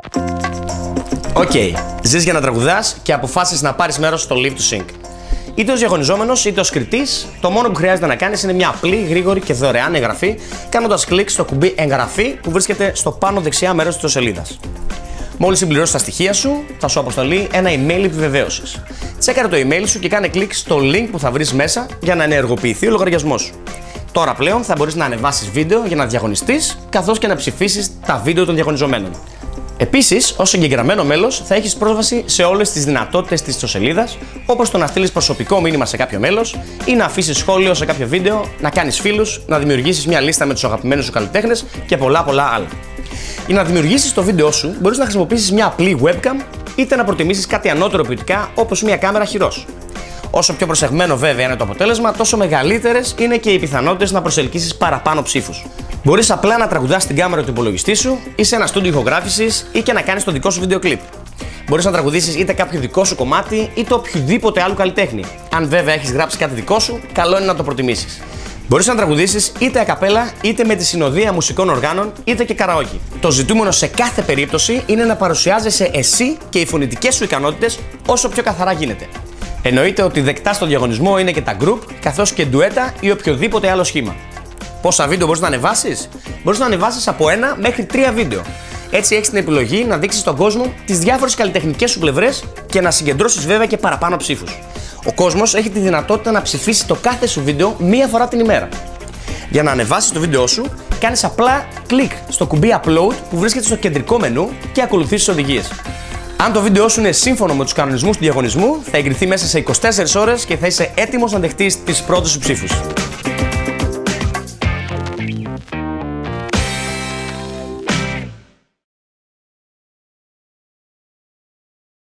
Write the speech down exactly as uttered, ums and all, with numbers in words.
Οκ, okay. Ζεις για να τραγουδάς και αποφάσισες να πάρεις μέρος στο Live to Sing. Είτε ως διαγωνιζόμενος είτε ως κριτής, το μόνο που χρειάζεται να κάνεις είναι μια απλή, γρήγορη και δωρεάν εγγραφή, κάνοντας κλικ στο κουμπί εγγραφή που βρίσκεται στο πάνω δεξιά μέρος της σελίδας. Μόλις συμπληρώσεις τα στοιχεία σου, θα σου αποσταλεί ένα email επιβεβαίωσης. Τσέκαρε το email σου και κάνε κλικ στο link που θα βρεις μέσα για να ενεργοποιηθεί ο λογαριασμός σου. Τώρα πλέον θα μπορείς να ανεβάσεις βίντεο για να διαγωνιστείς, καθώς και να ψηφίσεις τα βίντεο των διαγωνιζομένων. Επίσης, ως εγγεγραμμένο μέλος, θα έχεις πρόσβαση σε όλες τις δυνατότητες της ιστοσελίδας, όπως το να στείλεις προσωπικό μήνυμα σε κάποιο μέλος ή να αφήσεις σχόλιο σε κάποιο βίντεο, να κάνεις φίλους, να δημιουργήσεις μια λίστα με τους αγαπημένους σου καλλιτέχνες και πολλά πολλά άλλα. Για να δημιουργήσεις το βίντεό σου, μπορείς να χρησιμοποιήσεις μια απλή webcam είτε να προτιμήσεις κάτι ανώτερο ποιοτικά όπως μια κάμερα χειρός. Όσο πιο προσεγμένο βέβαια είναι το αποτέλεσμα, τόσο μεγαλύτερες είναι και οι πιθανότητες να προσελκύσεις παραπάνω ψήφους. Μπορείς απλά να τραγουδάς στην κάμερα του υπολογιστή σου ή σε ένα στούντιο ηχογράφησης ή και να κάνεις το δικό σου βίντεο κλιπ. Μπορείς να τραγουδήσεις είτε κάποιο δικό σου κομμάτι είτε οποιοδήποτε άλλο καλλιτέχνη. Αν βέβαια έχεις γράψει κάτι δικό σου, καλό είναι να το προτιμήσεις. Μπορείς να τραγουδήσεις είτε ακαπέλα είτε με τη συνοδεία μουσικών οργάνων είτε και καραόκι. Το ζητούμενο σε κάθε περίπτωση είναι να παρουσιάζεσαι εσύ και οι φωνητικές σου ικανότητες όσο πιο καθαρά γίνεται. Εννοείται ότι δεκτά στο διαγωνισμό είναι και τα group, καθώς και ντουέτα ή οποιοδήποτε άλλο σχήμα. Πόσα βίντεο μπορείς να ανεβάσεις? Μπορείς να ανεβάσεις από ένα μέχρι τρία βίντεο. Έτσι έχεις την επιλογή να δείξεις στον κόσμο τις διάφορες καλλιτεχνικές σου πλευρές και να συγκεντρώσεις βέβαια και παραπάνω ψήφους. Ο κόσμος έχει τη δυνατότητα να ψηφίσει το κάθε σου βίντεο μία φορά την ημέρα. Για να ανεβάσεις το βίντεό σου, κάνεις απλά κλικ στο κουμπί upload που βρίσκεται στο κεντρικό μενού και ακολουθείς τις οδηγίες. Αν το βίντεό σου είναι σύμφωνο με τους κανονισμούς του διαγωνισμού, θα εγκριθεί μέσα σε είκοσι τέσσερις ώρες και θα είσαι έτοιμος να δεχτείς τις πρώτες σου ψήφους.